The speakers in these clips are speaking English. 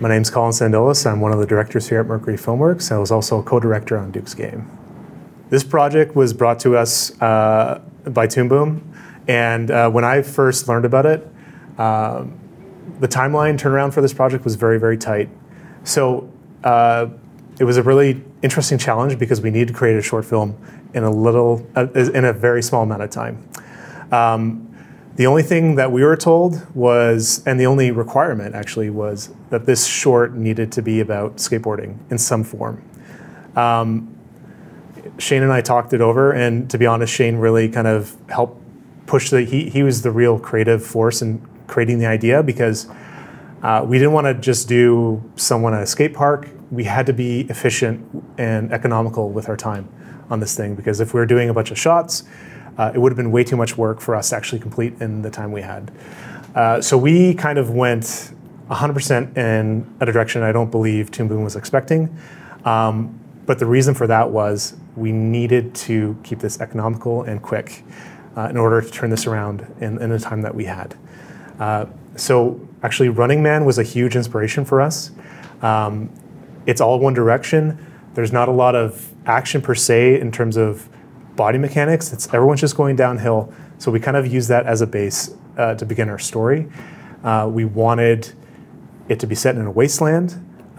My name's Collin Tsandilis. I'm one of the directors here at Mercury Filmworks. I was also a co-director on Duke's Game. This project was brought to us by Toon, and when I first learned about it, the timeline turnaround for this project was very, very tight. So it was a really interesting challenge because we needed to create a short film in a very small amount of time. The only thing that we were told was, and the only requirement actually, was that this short needed to be about skateboarding in some form. Shane and I talked it over, and to be honest, Shane really kind of helped push he was the real creative force in creating the idea, because we didn't want to just do someone at a skate park. We had to be efficient and economical with our time on this thing, because if we were doing a bunch of shots, it would have been way too much work for us to actually complete in the time we had. So we kind of went 100% in a direction I don't believe Toon was expecting. But the reason for that was we needed to keep this economical and quick in order to turn this around in the time that we had. So actually Running Man was a huge inspiration for us. It's all one direction. There's not a lot of action per se in terms of body mechanics. Everyone's just going downhill. So we kind of use that as a base to begin our story. We wanted it to be set in a wasteland.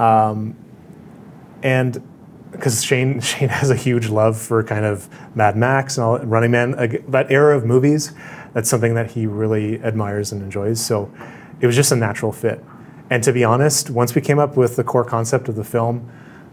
And because Shane has a huge love for kind of Mad Max and all, Running Man, that era of movies, that's something that he really admires and enjoys. So it was just a natural fit. And to be honest, once we came up with the core concept of the film,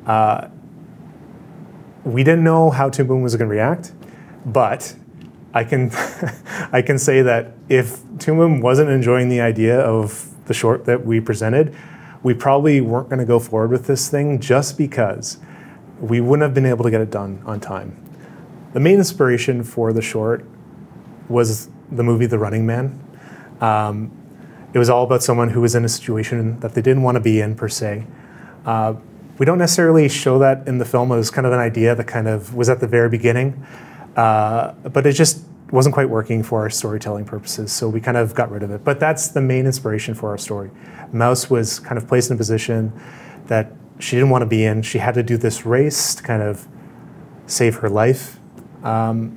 we didn't know how Toon was going to react, but I can I can say that if Toon wasn't enjoying the idea of the short that we presented, we probably weren't going to go forward with this thing, just because we wouldn't have been able to get it done on time. The main inspiration for the short was the movie The Running Man. It was all about someone who was in a situation that they didn't want to be in, per se. We don't necessarily show that in the film. It was kind of an idea that kind of was at the very beginning, but it just wasn't quite working for our storytelling purposes, so we kind of got rid of it. But that's the main inspiration for our story. Mouse was kind of placed in a position that she didn't want to be in. She had to do this race to kind of save her life. And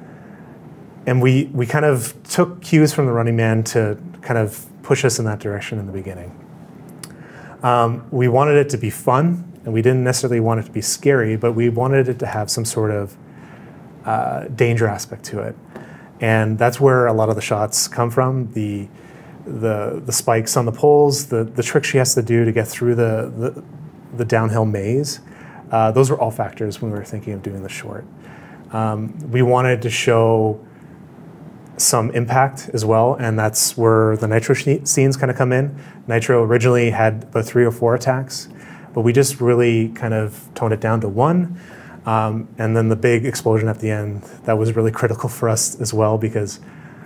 we kind of took cues from The Running Man to kind of push us in that direction in the beginning. We wanted it to be fun, and we didn't necessarily want it to be scary, but we wanted it to have some sort of danger aspect to it. And that's where a lot of the shots come from. The spikes on the poles, the tricks she has to do to get through the downhill maze. Those were all factors when we were thinking of doing the short. We wanted to show some impact as well, and that's where the Nitro scenes kind of come in. Nitro originally had about 3 or 4 attacks, but we just really kind of toned it down to 1. And then the big explosion at the end, that was really critical for us as well, because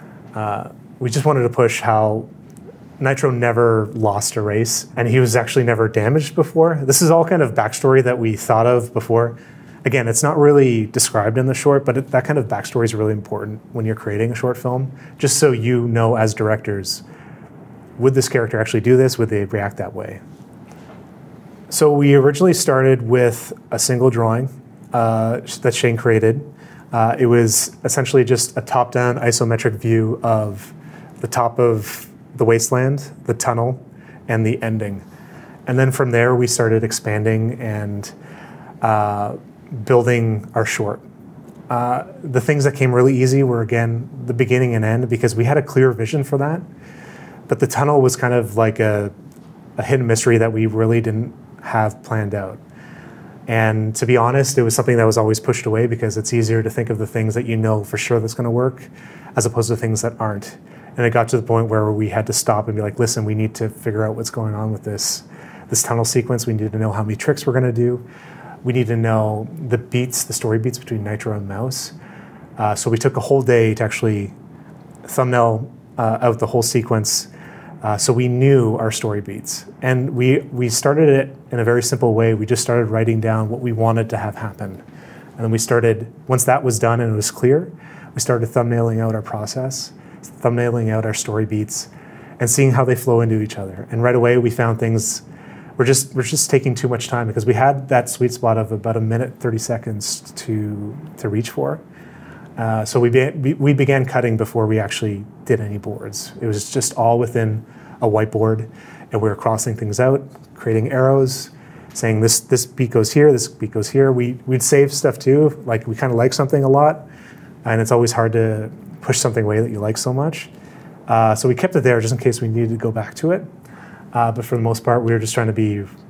we just wanted to push how Nitro never lost a race, and he was actually never damaged before. This is all kind of backstory that we thought of before. Again, it's not really described in the short, but that kind of backstory is really important when you're creating a short film, just so you know as directors, would this character actually do this? Would they react that way? So we originally started with a single drawing that Shane created. It was essentially just a top-down isometric view of the top of the wasteland, the tunnel, and the ending. And then from there, we started expanding and building our short. The things that came really easy were, again, the beginning and end, because we had a clear vision for that. But the tunnel was kind of like a hidden mystery that we really didn't have planned out. And to be honest, it was something that was always pushed away, because it's easier to think of the things that you know for sure that's going to work, as opposed to things that aren't. And it got to the point where we had to stop and be like, listen, we need to figure out what's going on with this tunnel sequence. We need to know how many tricks we're going to do. We need to know the beats, the story beats between Nitro and Mouse. So we took a whole day to actually thumbnail out the whole sequence, so we knew our story beats. And we started it in a very simple way. We just started writing down what we wanted to have happen. And then we started, once that was done and it was clear, we started thumbnailing out our process, thumbnailing out our story beats, and seeing how they flow into each other. And right away we found things we're just taking too much time because we had that sweet spot of about 1:30 to reach for. So we began cutting before we actually did any boards. It was just all within a whiteboard, and we were crossing things out, creating arrows, saying this beat goes here, this beat goes here. We'd save stuff too, like we kind of like something a lot, and it's always hard to push something away that you like so much. So we kept it there just in case we needed to go back to it. But for the most part, we were just trying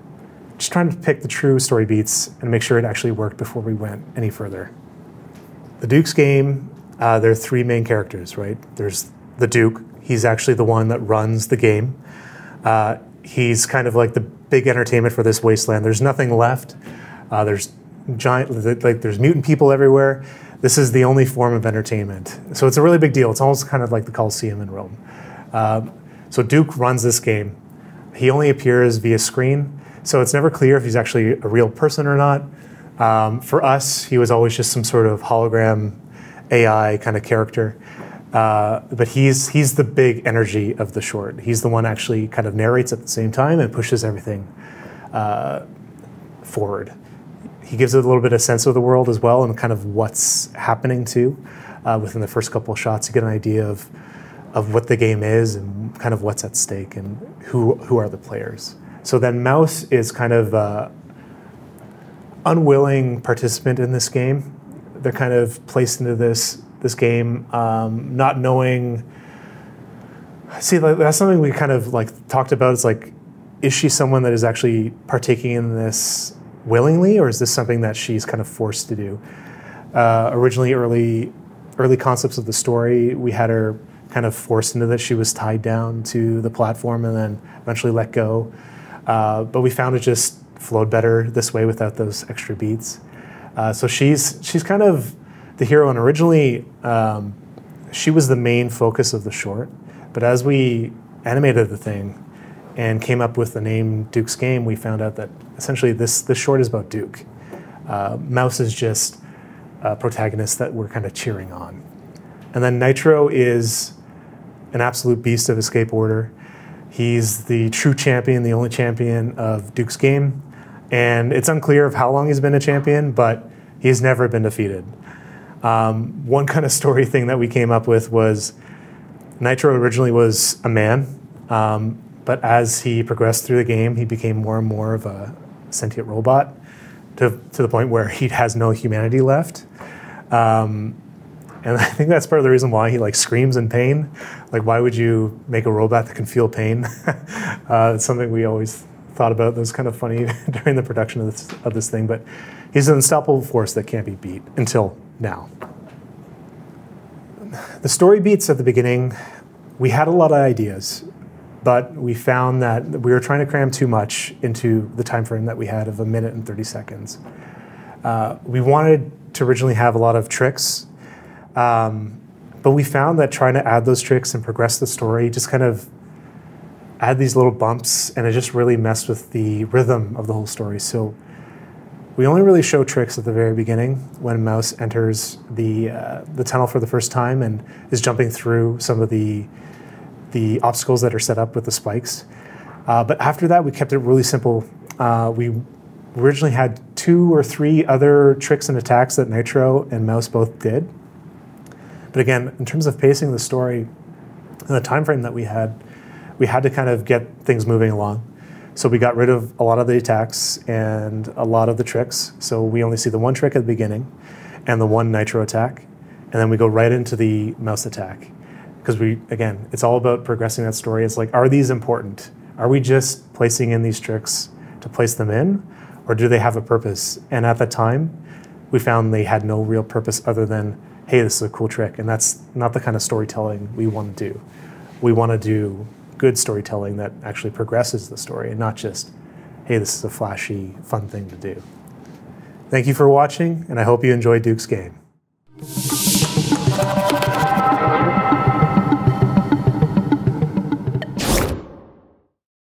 to pick the true story beats and make sure it actually worked before we went any further. The Duke's game, there are three main characters, right? There's the Duke. He's actually the one that runs the game. He's kind of like the big entertainment for this wasteland. There's nothing left. There's there's mutant people everywhere. This is the only form of entertainment. So it's a really big deal. It's almost kind of like the Colosseum in Rome. So Duke runs this game. He only appears via screen, so it's never clear if he's actually a real person or not. For us, he was always just some sort of hologram AI kind of character. But he's the big energy of the short. He's the one actually kind of narrates at the same time and pushes everything forward. He gives it a little bit of sense of the world as well and kind of what's happening too. Within the first couple of shots, you get an idea of what the game is and kind of what's at stake and who are the players. So then Mouse is kind of unwilling participant in this game. They're kind of placed into this game, not knowing. See, that's something we kind of like talked about. It's like, is she someone that is actually partaking in this willingly, or is this something that she's kind of forced to do? Originally, early concepts of the story, we had her kind of forced into this. She was tied down to the platform and then eventually let go. But we found it just flowed better this way without those extra beats. So she's kind of the hero, and originally she was the main focus of the short. But as we animated the thing and came up with the name Duke's Game, we found out that essentially this short is about Duke. Mouse is just a protagonist that we're kind of cheering on. And then Nitro is an absolute beast of a skateboarder. He's the true champion, the only champion of Duke's Game. And it's unclear of how long he's been a champion, but he's never been defeated. One kind of story thing that we came up with was Nitro originally was a man, but as he progressed through the game, he became more and more of a sentient robot to the point where he has no humanity left. And I think that's part of the reason why he screams in pain. Like, why would you make a robot that can feel pain? It's something we always thought about. That was kind of funny during the production of this thing. But he's an unstoppable force that can't be beat until now. The story beats at the beginning, we had a lot of ideas, but we found that we were trying to cram too much into the time frame that we had of 1:30. We wanted to originally have a lot of tricks, but we found that trying to add those tricks and progress the story just kind of add these little bumps, and it just really messed with the rhythm of the whole story. So we only really show tricks at the very beginning when Mouse enters the tunnel for the first time and is jumping through some of the obstacles that are set up with the spikes. But after that, we kept it really simple. We originally had 2 or 3 other tricks and attacks that Nitro and Mouse both did. But again, in terms of pacing the story and the time frame that we had to kind of get things moving along. So we got rid of a lot of the attacks and a lot of the tricks. So we only see the one trick at the beginning and the one Nitro attack. And then we go right into the Mouse attack. Because again, it's all about progressing that story. It's like, are these important? Are we just placing in these tricks to place them in? Or do they have a purpose? And at the time, we found they had no real purpose other than, hey, this is a cool trick. And that's not the kind of storytelling we want to do. We want to do good storytelling that actually progresses the story and not just, hey, this is a flashy, fun thing to do. Thank you for watching, and I hope you enjoyed Duke's Game.